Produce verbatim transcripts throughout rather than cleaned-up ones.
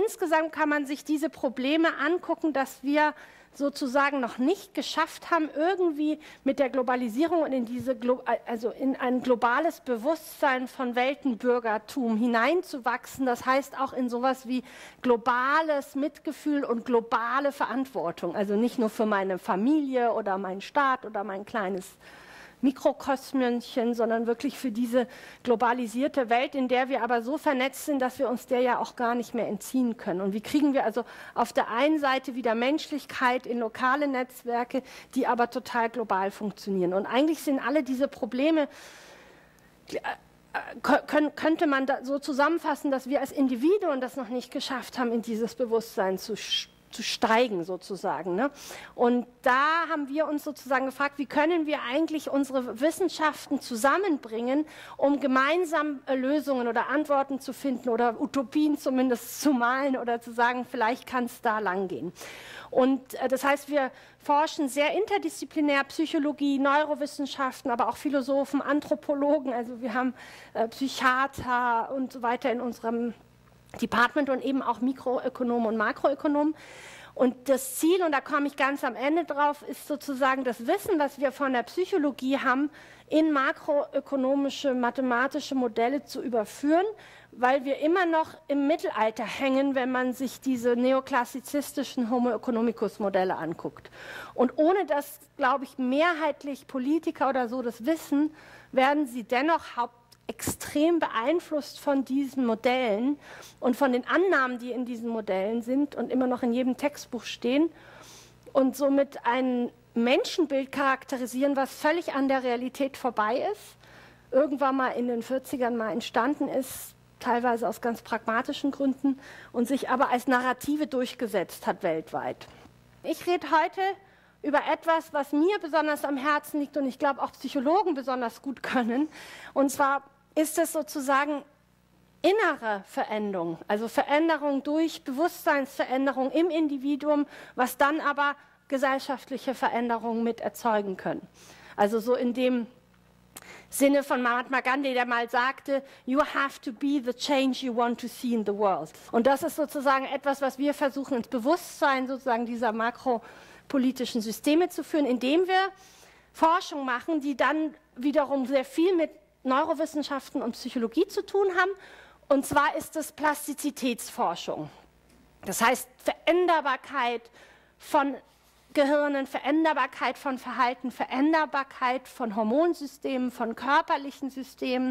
insgesamt kann man sich diese Probleme angucken, dass wir sozusagen noch nicht geschafft haben, irgendwie mit der Globalisierung und in diese, also in ein globales Bewusstsein von Weltenbürgertum hineinzuwachsen. Das heißt auch in sowas wie globales Mitgefühl und globale Verantwortung. Also nicht nur für meine Familie oder meinen Staat oder mein kleines Mikrokosmchen, sondern wirklich für diese globalisierte Welt, in der wir aber so vernetzt sind, dass wir uns der ja auch gar nicht mehr entziehen können. Und wie kriegen wir also auf der einen Seite wieder Menschlichkeit in lokale Netzwerke, die aber total global funktionieren. Und eigentlich sind alle diese Probleme, könnte man so zusammenfassen, dass wir als Individuen das noch nicht geschafft haben, in dieses Bewusstsein zu stellen. zu steigen sozusagen. Ne? Und da haben wir uns sozusagen gefragt, wie können wir eigentlich unsere Wissenschaften zusammenbringen, um gemeinsam Lösungen oder Antworten zu finden oder Utopien zumindest zu malen oder zu sagen, vielleicht kann es da lang gehen. Und äh, das heißt, wir forschen sehr interdisziplinär, Psychologie, Neurowissenschaften, aber auch Philosophen, Anthropologen, also wir haben äh, Psychiater und so weiter in unserem Department und eben auch Mikroökonomen und Makroökonomen. Und das Ziel, und da komme ich ganz am Ende drauf, ist sozusagen das Wissen, was wir von der Psychologie haben, in makroökonomische, mathematische Modelle zu überführen, weil wir immer noch im Mittelalter hängen, wenn man sich diese neoklassizistischen Homo economicus Modelle anguckt. Und ohne dass, glaube ich, mehrheitlich Politiker oder so das wissen, werden sie dennoch hauptsächlich extrem beeinflusst von diesen Modellen und von den Annahmen, die in diesen Modellen sind und immer noch in jedem Textbuch stehen und somit ein Menschenbild charakterisieren, was völlig an der Realität vorbei ist, irgendwann mal in den vierzigern mal entstanden ist, teilweise aus ganz pragmatischen Gründen und sich aber als Narrative durchgesetzt hat weltweit. Ich rede heute über etwas, was mir besonders am Herzen liegt und ich glaube auch Psychologen besonders gut können, und zwar ist es sozusagen innere Veränderung, also Veränderung durch Bewusstseinsveränderung im Individuum, was dann aber gesellschaftliche Veränderungen mit erzeugen können. Also so in dem Sinne von Mahatma Gandhi, der mal sagte, you have to be the change you want to see in the world. Und das ist sozusagen etwas, was wir versuchen ins Bewusstsein sozusagen dieser makropolitischen Systeme zu führen, indem wir Forschung machen, die dann wiederum sehr viel mit Neurowissenschaften und Psychologie zu tun haben. Und zwar ist es Plastizitätsforschung. Das heißt Veränderbarkeit von Gehirnen, Veränderbarkeit von Verhalten, Veränderbarkeit von Hormonsystemen, von körperlichen Systemen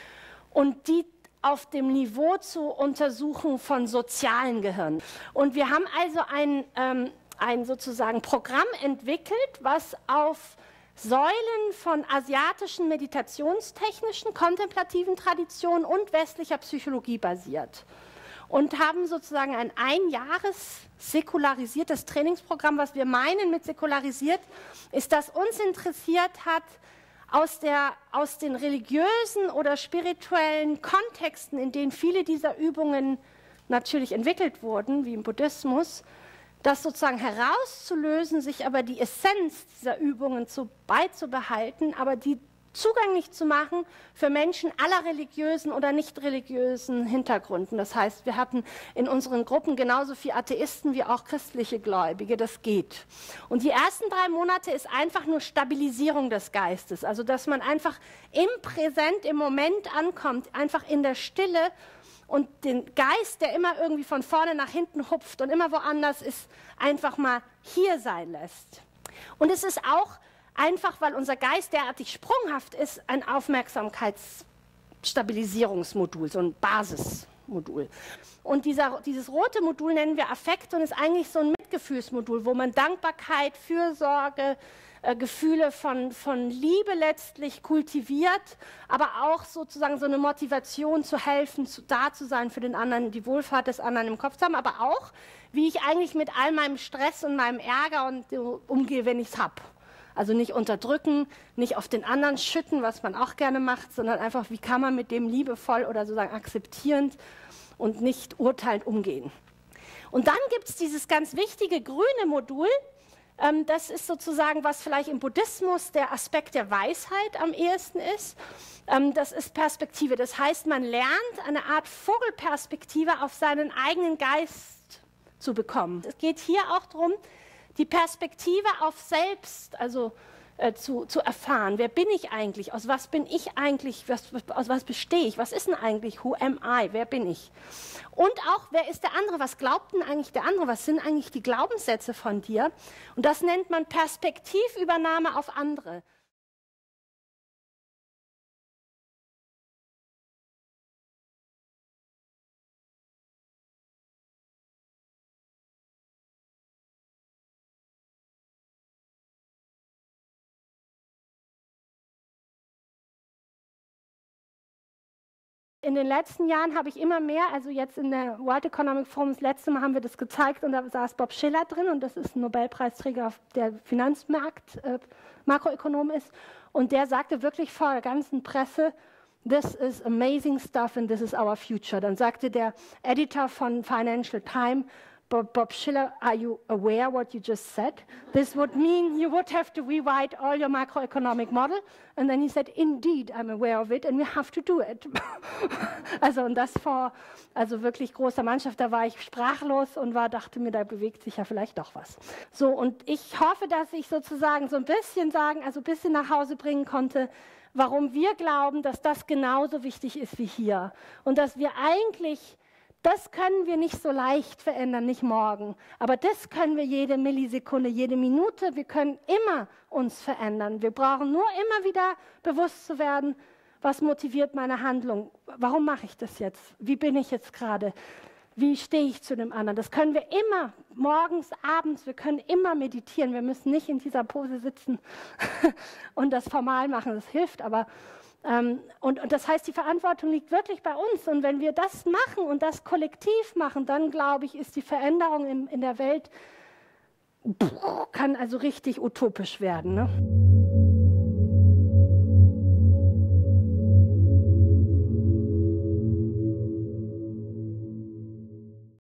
und die auf dem Niveau zu untersuchen von sozialen Gehirnen. Und wir haben also ein, ähm, ein sozusagen Programm entwickelt, was auf Säulen von asiatischen meditationstechnischen, kontemplativen Traditionen und westlicher Psychologie basiert. Und haben sozusagen ein einjahres säkularisiertes Trainingsprogramm. Was wir meinen mit säkularisiert, ist, dass uns interessiert hat, aus, der, aus den religiösen oder spirituellen Kontexten, in denen viele dieser Übungen natürlich entwickelt wurden, wie im Buddhismus, das sozusagen herauszulösen, sich aber die Essenz dieser Übungen zu, beizubehalten, aber die zugänglich zu machen für Menschen aller religiösen oder nicht religiösen Hintergründen. Das heißt, wir hatten in unseren Gruppen genauso viele Atheisten wie auch christliche Gläubige, das geht. Und die ersten drei Monate ist einfach nur Stabilisierung des Geistes, also dass man einfach im Präsent, im Moment ankommt, einfach in der Stille und den Geist, der immer irgendwie von vorne nach hinten hupft und immer woanders ist, einfach mal hier sein lässt. Und es ist auch einfach, weil unser Geist derartig sprunghaft ist, ein Aufmerksamkeitsstabilisierungsmodul, so ein Basismodul. Und dieser, dieses rote Modul nennen wir Affekt und ist eigentlich so ein Mitgefühlsmodul, wo man Dankbarkeit, Fürsorge, äh, Gefühle von, von Liebe letztlich kultiviert, aber auch sozusagen so eine Motivation zu helfen, zu, da zu sein für den anderen, die Wohlfahrt des anderen im Kopf zu haben, aber auch, wie ich eigentlich mit all meinem Stress und meinem Ärger und, uh, umgehe, wenn ich es habe. Also nicht unterdrücken, nicht auf den anderen schütten, was man auch gerne macht, sondern einfach, wie kann man mit dem liebevoll oder sozusagen akzeptierend und nicht urteilend umgehen. Und dann gibt es dieses ganz wichtige grüne Modul, Ähm, das ist sozusagen, was vielleicht im Buddhismus der Aspekt der Weisheit am ehesten ist. Ähm, das ist Perspektive. Das heißt, man lernt eine Art Vogelperspektive auf seinen eigenen Geist zu bekommen. Es geht hier auch darum, die Perspektive auf selbst, also äh, zu, zu erfahren. Wer bin ich eigentlich? Aus was bin ich eigentlich? Was, aus was bestehe ich? Was ist denn eigentlich? Who am I? Wer bin ich? Und auch, wer ist der andere? Was glaubt denn eigentlich der andere? Was sind eigentlich die Glaubenssätze von dir? Und das nennt man Perspektivübernahme auf andere. In den letzten Jahren habe ich immer mehr, also jetzt in der World Economic Forum, das letzte Mal haben wir das gezeigt und da saß Bob Shiller drin und das ist ein Nobelpreisträger, der Finanzmarkt, äh, Makroökonom ist und der sagte wirklich vor der ganzen Presse, this is amazing stuff and this is our future. Dann sagte der Editor von Financial Times, Bob, Bob Shiller, are you aware what you just said? This would mean you would have to rewrite all your macroeconomic model. And then he said, indeed, I'm aware of it and we have to do it. Also und das vor also wirklich großer Mannschaft, da war ich sprachlos und war, dachte mir, da bewegt sich ja vielleicht doch was. So, und ich hoffe, dass ich sozusagen so ein bisschen sagen, also ein bisschen nach Hause bringen konnte, warum wir glauben, dass das genauso wichtig ist wie hier. Und dass wir eigentlich... Das können wir nicht so leicht verändern, nicht morgen. Aber das können wir jede Millisekunde, jede Minute. Wir können immer uns verändern. Wir brauchen nur immer wieder bewusst zu werden, was motiviert meine Handlung. Warum mache ich das jetzt? Wie bin ich jetzt gerade? Wie stehe ich zu dem anderen? Das können wir immer, morgens, abends, wir können immer meditieren. Wir müssen nicht in dieser Pose sitzen und das formal machen. Das hilft, aber... Ähm, und, und das heißt, die Verantwortung liegt wirklich bei uns. Und wenn wir das machen und das kollektiv machen, dann, glaube ich, ist die Veränderung in, in der Welt, kann also richtig utopisch werden. Ne?